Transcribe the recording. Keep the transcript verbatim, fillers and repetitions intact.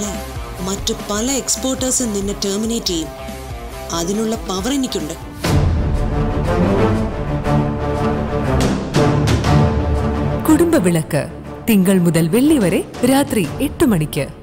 പോലെ മറ്റു പല എക്സ്പോർട്ടേഴ്സും നിന്നെ ടെർമിനേറ്റ് ചെയ്യും. അതിനുള്ള പവർ എനിക്കുണ്ട്. കുടുംബവിളക്ക് തിങ്കൾ മുതൽ വെള്ളി വരെ രാത്രി എട്ട് മണിക്ക്.